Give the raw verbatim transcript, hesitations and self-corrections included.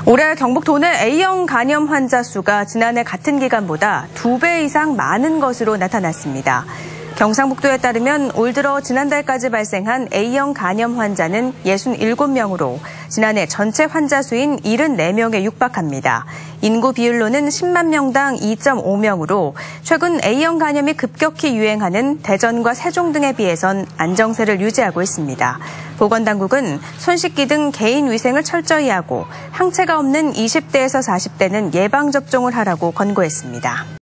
올해 경북 도내 A형 간염 환자 수가 지난해 같은 기간보다 두 배 이상 많은 것으로 나타났습니다. 경상북도에 따르면 올 들어 지난달까지 발생한 A형 간염 환자는 육십칠 명으로 지난해 전체 환자 수인 칠십사 명에 육박합니다. 인구 비율로는 십만 명당 이 점 오 명으로 최근 A형 간염이 급격히 유행하는 대전과 세종 등에 비해선 안정세를 유지하고 있습니다. 보건당국은 손 씻기 등 개인 위생을 철저히 하고 항체가 없는 이십 대에서 사십 대는 예방접종을 하라고 권고했습니다.